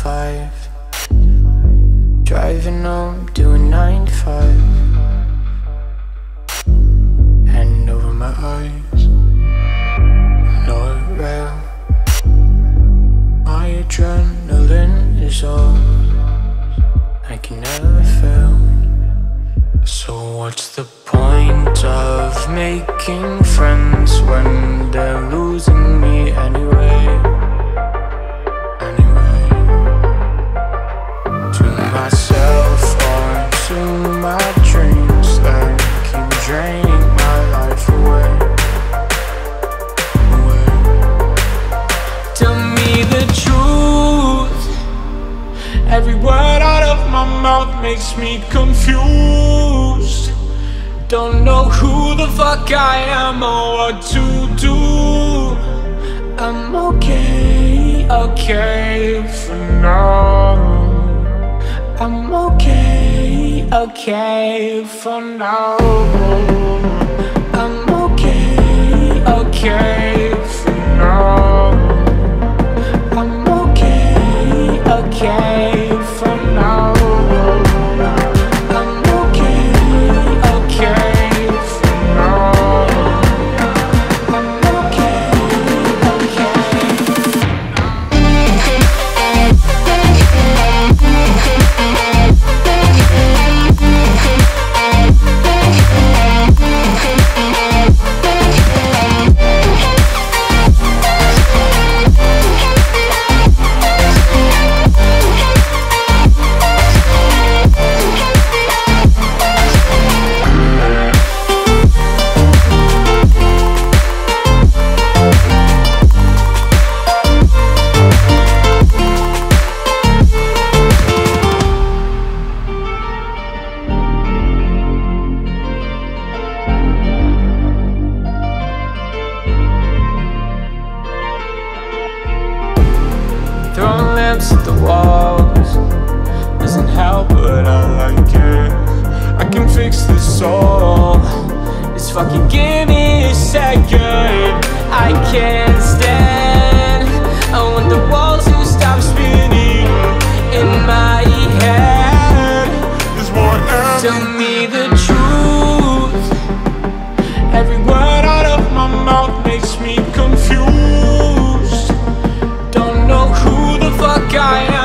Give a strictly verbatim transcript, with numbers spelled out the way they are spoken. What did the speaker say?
five, driving home, doing nine to five. Hand over my eyes, not real. My adrenaline is all I can never feel. So what's the point of making friends when they're losing me anyway? Anyway, to myself or to my dreams that keep draining my life away, away. Tell me the truth. Every word out of my mouth makes me confused. Don't know who the fuck I am or what to do. I'm okay, okay for now. I'm okay, okay for now. I'm okay, okay for now. I'm okay, okay for now. I'm okay, okay for now. I'm okay, okay. Throwing lamps at the walls doesn't help, but I like it. I can fix this all. Just fucking give me a second. I can't stand. I want the walls to stop spinning in my head. There's more air. Tell me the truth. Every word out of my mouth makes me confused. Don't know who the fuck I am